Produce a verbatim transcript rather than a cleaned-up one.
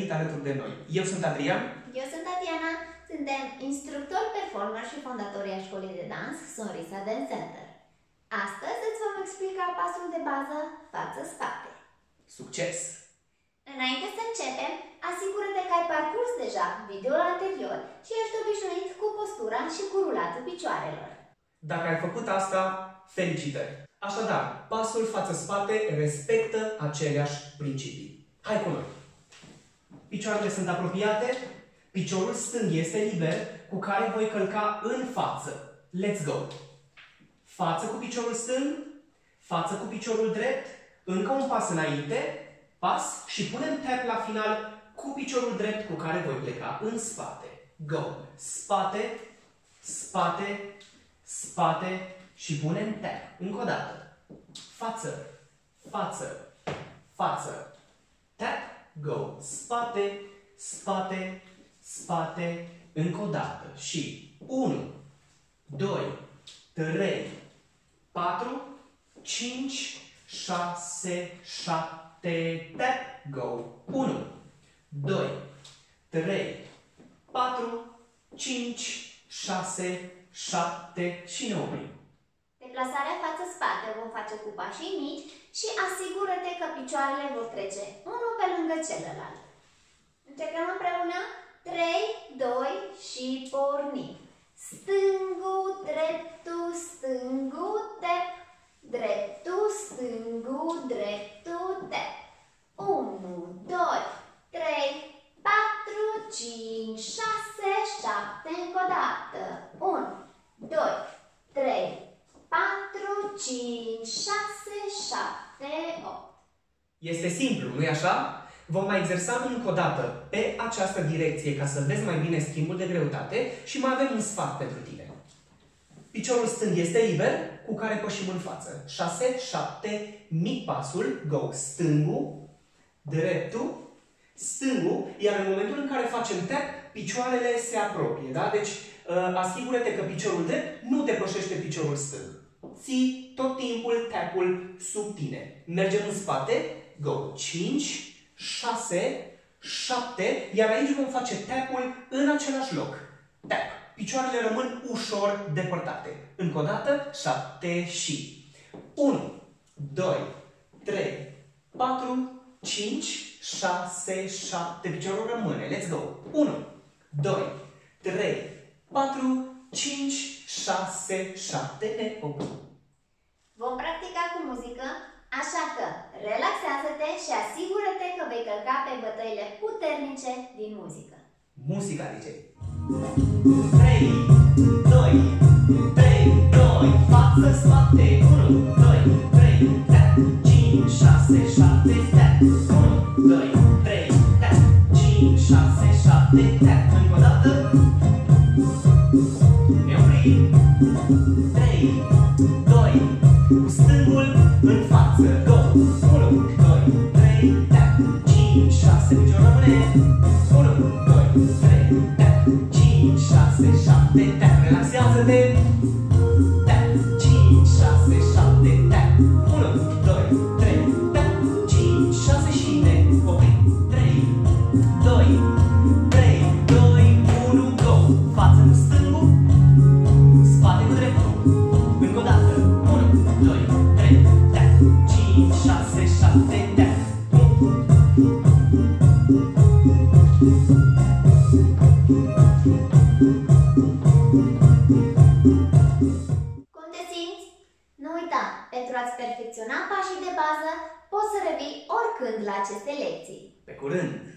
venit alături de noi. Eu sunt Adrian. Eu sunt Tatiana. Suntem instructori, performer și fondatorii a școlii de dans Sonrisa Dance Center. Astăzi îți vom explica pasul de bază față-spate. Succes! Înainte să începem, asigură-te că ai parcurs deja videoul anterior și ești obișnuit cu postura și cu rulatul picioarelor. Dacă ai făcut asta, felicitări! Așadar, pasul față-spate respectă aceleași principii. Hai cu noi! Picioarele sunt apropiate, piciorul stâng este liber, cu care voi călca în față. Let's go! Față cu piciorul stâng, față cu piciorul drept, încă un pas înainte, pas și punem tap la final cu piciorul drept cu care voi pleca în spate. Go! Spate, spate, spate și punem tap. Încă o dată. Față, față, față. Tap, go! Spate, spate, spate. Încă o dată. Și unu, doi, trei, patru, cinci, șase, șapte, tap, go! unu, doi, trei, patru, cinci, șase, șapte și ne oprim. Deplasarea față-spate o vom face cu pașii mici și asigură-te că picioarele vor trece unul pe lângă celălalt. Încercăm împreună? trei, doi și pornim. Stângul, dreptul, stângul, tap. Dreptul, stângul, dreptul, tap. unu, doi, trei, patru, cinci, șase, șapte, încă o dată. unu, doi, trei, patru, cinci, șase, șapte, opt. Este simplu, nu-i așa? Vom mai exersa încă o dată pe această direcție ca să vezi mai bine schimbul de greutate și mai avem un sfat pentru tine. Piciorul stâng este liber, cu care pășim în față. șase, șapte, mic pasul, go, stângul, dreptul, stângul, iar în momentul în care facem tap, picioarele se apropie, da? Deci asigură-te că piciorul drept nu depășește piciorul stâng. Ții tot timpul tap-ul sub tine. Mergem în spate, go, cinci, șase, șapte, iar aici vom face tap-ul în același loc. Tap. Picioarele rămân ușor depărtate. Încă o dată, șapte și unu, doi, trei, patru, cinci, șase, șapte. Piciorul rămâne. Let's go. unu, doi, trei, patru, cinci, șase, șapte. Ne oprim. Vom practica cu muzică, așa că relaxează-te și asigură-te că vei călca pe bătăile puternice din muzică. Muzica D J. trei, doi, trei, doi, față, spate, unu, doi, trei, tap, cinci, șase, șapte, tap, unu, doi, trei, tap, cinci, șase, șapte, tap, încă o dată, ne oprim, trei, doi, cu stângul în față, go, unu, doi, trei, tap, cinci, șase, picior rămâne, unu, doi, trei, tap, cinci, șase, șapte, tap, relaxează-te, tap, cinci, șase, șapte, tap, unu, doi, trei, tap, cinci, șase și ne oprim, trei, doi, trei, doi, unu, go, față cu stângul, spate cu dreptul, încă o dată, unu, doi, trei, tap, cinci, șase, șapte, tap. Cum te simți? Nu uita, pentru a-ți perfecționa pașii de bază, poți să revii oricând la aceste lecții. Pe curând!